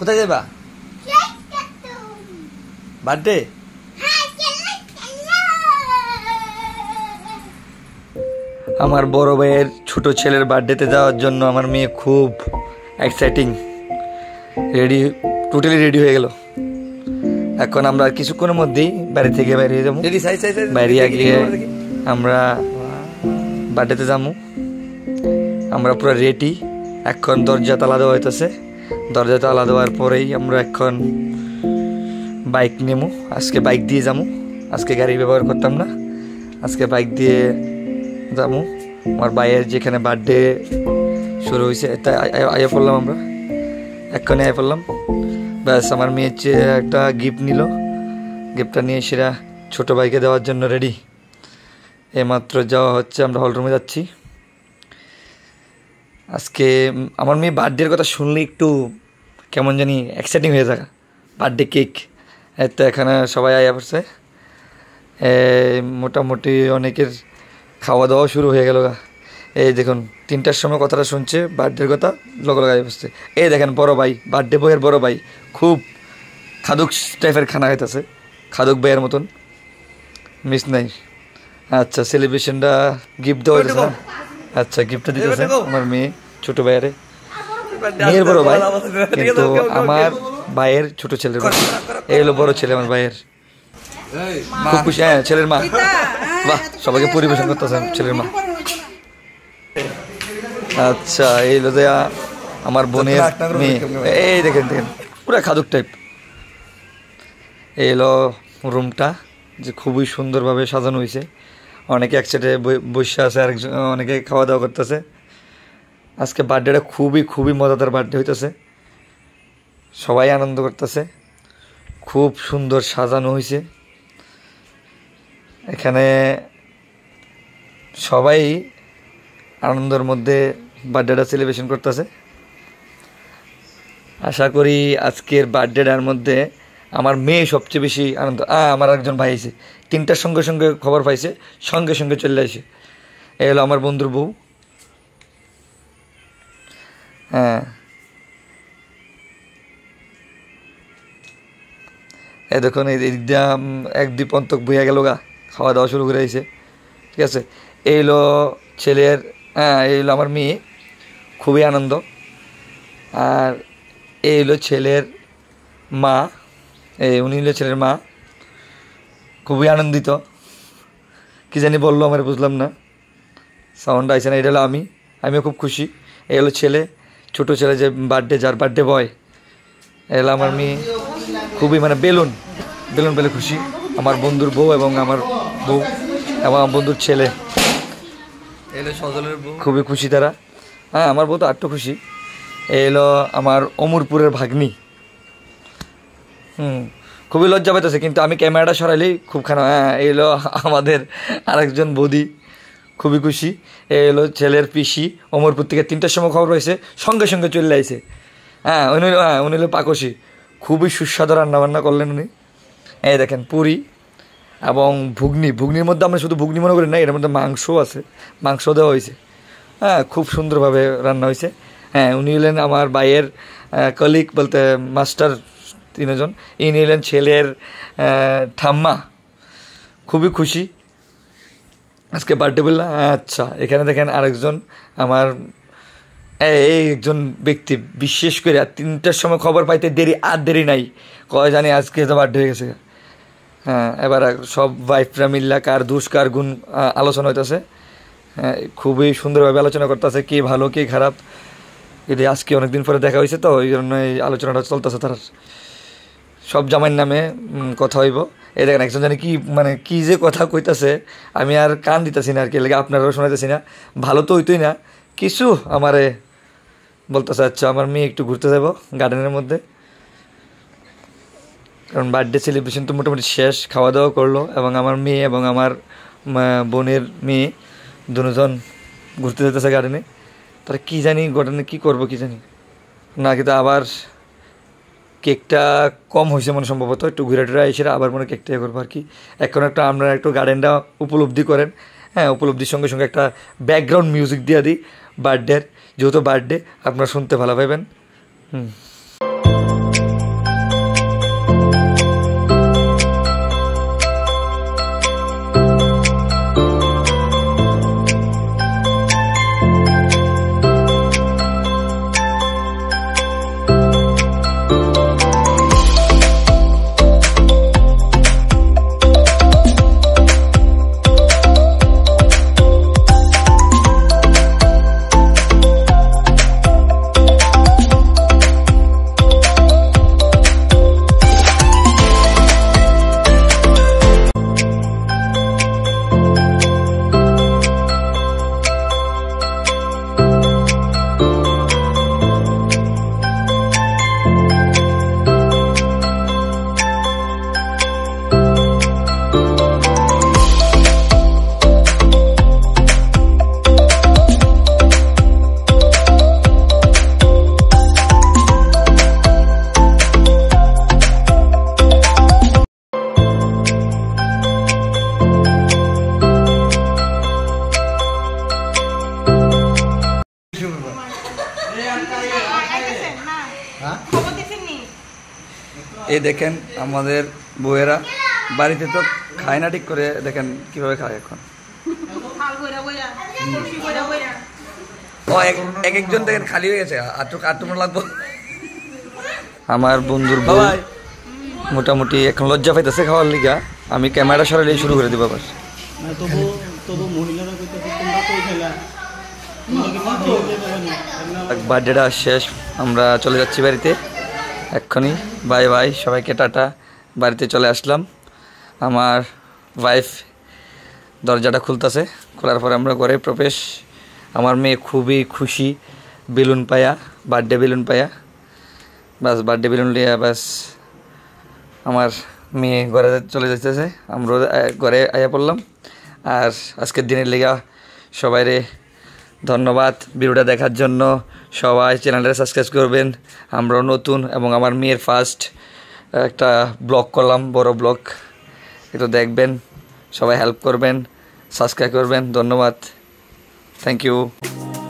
কোথায় যাবা? বার্থডে? আমার বড় ভাইয়ের ছোট ছেলের বার্থডেতে যাওয়ার জন্য আমার মেয়ে খুব এক্সাইটিং, টোটালি রেডি হয়ে গেল। এখন আমরা কিছুক্ষণের মধ্যেই বাড়ি থেকে বেরিয়ে যাবো। বাইরে গিয়ে আমরা বার্থডেতে যাবো। আমরা পুরো রেডি। এখন দরজা তালা দেওয়া হইতেছে। দরজা তালা দেওয়ার পরেই আমরা এখন বাইক নেবো। আজকে বাইক দিয়ে যাবো, আজকে গাড়ি ব্যবহার করতাম না, আজকে বাইক দিয়ে যাবো। আমার ভাইয়ের যেখানে বার্থডে শুরু হয়েছে তাই আয়া পড়লাম, আমরা এক্ষণে আয়া পড়লাম। ব্যাস আমার মেয়ের একটা গিফট নিল, গিফটটা নিয়ে সেটা ছোটো ভাইকে দেওয়ার জন্য রেডি। এইমাত্র যাওয়া হচ্ছে, আমরা হলরুমে যাচ্ছি। আজকে আমার মেয়ে বার্থডের কথা শুনলে একটু কেমন জানি এক্সাইটিং হয়ে থাকা। বার্থডে কেক তো এখানে সবাই আয়া পড়ছে। মোটামুটি অনেকের খাওয়া দাওয়া শুরু হয়ে গেল। এই দেখুন 3টার সময় কথাটা শুনছে, বার্থডের কথা লগে লগে আয়া পড়ছে। এই দেখেন বড় ভাই, বার্থডে বয়ের বড় ভাই খুব খাদক টাইপের খানা খাইতেছে, খাদক ভাইয়ের মতন, মিস নাই। আচ্ছা সেলিব্রেশনটা গিফট দেওয়া হইতেছে না? আচ্ছা গিফটটা দিতেছে আমার মেয়ে ছোট ভাইয়ের, মেয়ের বড় ভাই কিন্তু আমার ভাইয়ের ছোট ছেলের ভাই। এই হলো বড় ছেলে আমার ভাইয়ের, খুব খুশি। হ্যাঁ ছেলের মা, বাহ সবাইকে পরিবেশন করতেছেন ছেলের মা। আচ্ছা এই হলো আমার বোনের মেয়ে। এই দেখেন দেখেন পুরা খাদক টাইপ। এই হলো রুমটা, যে খুবই সুন্দরভাবে সাজানো হয়েছে। অনেকে একসাথে বসে আছে, আরেকজন অনেকে খাওয়া দাওয়া করতেছে। আজকে বার্থডেটা খুবই খুবই মজাদার বার্থডে হইতেছে, সবাই আনন্দ করতেছে, খুব সুন্দর সাজানো হয়েছে। এখানে সবাই আনন্দের মধ্যে বার্থডেটা সেলিব্রেশন করতেছে। আশা করি আজকের বার্থডেটার মধ্যে আমার মেয়ে সবচেয়ে বেশি আনন্দ। আমার একজন ভাই আছে, 3টার সঙ্গে সঙ্গে খবর পাইছে, সঙ্গে সঙ্গে চলে আসে। এই হলো আমার বন্ধুর বউ। হ্যাঁ এই দেখুন একদম 1-2 পন্তক বইয়া গেল গা, খাওয়া দাওয়া শুরু করে দিয়েছে। ঠিক আছে, এই হলো ছেলের, এই হলো আমার মেয়ে, খুবই আনন্দ। আর এই হলো ছেলের মা, উনি হলো ছেলের মা, খুবই আনন্দিত। কি জানি বললো আমার বুঝলাম না, সাউন্ড আইসে না। এটা হলো আমিও খুব খুশি। এই হলো ছেলে, ছোটো ছেলে যে বার্থডে, যার বার্থডে বয়, এলো আমার মেয়ে। খুবই মানে বেলুন পেলে খুশি আমার বন্ধুর বউ এবং আমার বউ এবং আমার বন্ধুর ছেলে। এলো সজলের বউ, খুবই খুশি তারা। আমার বউ তো আরও খুশি। এলো আমার অমরপুরের ভাগ্নি। খুবই লজ্জা পাইতেছে, কিন্তু আমি ক্যামেরাটা সরাইলেই খুব খারাপ। এলো আমাদের আরেকজন বৌদি, খুবই খুশি। এলো ছেলের পিসি, অমরপুর থেকে 3টার সময় খবর হয়েছে, সঙ্গে সঙ্গে চলে আইছে। উনি হলো পাকসি, খুবই সুস্বাদু রান্নাবান্না করলেন উনি। এই দেখেন পুরি এবং ঘুগনির মধ্যে আমরা শুধু ঘুগনি মনে করি না, এর মধ্যে মাংসও আছে, মাংস দেওয়া হয়েছে। খুব সুন্দরভাবে রান্না হয়েছে। উনি হলেন আমার ভাইয়ের কলিগ, বলতে মাস্টার 3জন। ইনি হলেন ছেলের ঠাম্মা। খুবই খুশি আজকে বার্থডে বললাম। আচ্ছা এখানে দেখেন আরেকজন আমার একজন ব্যক্তি, বিশেষ করে 3টার সময় খবর পাইতে দেরি নাই, কয় জানি আজকে তো বার্থডে হয়ে গেছে। এবার সব ওয়াইফরা মিল্লা কার দোষ কার গুণ আলোচনা হইতেছে। খুবই সুন্দরভাবে আলোচনা করতেছে, কে ভালো কে খারাপ। যদি আজকে অনেকদিন পরে দেখা হয়েছে তো ওই জন্য এই আলোচনাটা চলতেছে। তার সব জামাইয়ের নামে কথা হইব। এই দেখেন একজন জানি কি যে কথা কইতাছে, আমি আর কান দিতেছি না আর কি, লেগে আপনারাও শোনাইতেছি না। ভালো তো হইতোই না কিছু, আমারে বলতেছে আচ্ছা আমার মেয়ে একটু ঘুরতে যাব গার্ডেনের মধ্যে, কারণ বার্থডে সেলিব্রেশন তো মোটামুটি শেষ, খাওয়া দাওয়া করলো। এবং আমার মেয়ে এবং আমার বোনের মেয়ে দুজন ঘুরতে যেতেছে গার্ডেনে। তারা কী জানি গার্ডেনে কী করবো কী জানি না, কিন্তু আবার কেকটা কম হয়েছে মনে সম্ভবত, একটু ঘুরে টুরে এসে আবার মনে কেকটা করবো আর কি। এখন একটা আপনারা একটু গার্ডেনটা উপলব্ধি করেন। উপলব্ধির সঙ্গে সঙ্গে একটা ব্যাকগ্রাউন্ড মিউজিক দিয়ে দিই বার্থডের, যেহেতু বার্থডে আপনারা শুনতে ভালো পাইবেন। এই দেখেন আমাদের বউয়েরা বাড়িতে তো খায় না ঠিক করে, দেখেন কিভাবে খায় এখন। ও এক একজন দেখেন খালি হয়ে গেছে, আটটুকু লাগবো। আমার বন্ধুর বউ মোটামুটি এখন লজ্জা পাইতেছে খাওয়ার লিগা, আমি ক্যামেরা সরালে শুরু করে দিব আবার। বার্থডেটা শেষ, আমরা চলে যাচ্ছি বাড়িতে এক্ষুনি। বাই বাই, সবাইকে টাটা। বাড়িতে চলে আসলাম, আমার ওয়াইফ দরজাটা খুলতেছে, খোলার পরে আমরা ঘরে প্রবেশ। আমার মেয়ে খুবই খুশি বেলুন পায়া, বার্থডে বেলুন পায়া। বাস বার্থডে বেলুন লিয়া বাস আমার মেয়ে ঘরে চলে যেতেছে, আমরা ঘরে আয়া পড়লাম। আর আজকের দিনের লেগা সবাইরে ধন্যবাদ ভিডিওটা দেখার জন্য। সবাই চ্যানেলটা সাবস্ক্রাইব করবেন, আমরাও নতুন এবং আমার মেয়ের ফার্স্ট একটা ব্লগ করলাম, বড় ব্লগ, একটু দেখবেন, সবাই হেল্প করবেন, সাবস্ক্রাইব করবেন। ধন্যবাদ, থ্যাংক ইউ।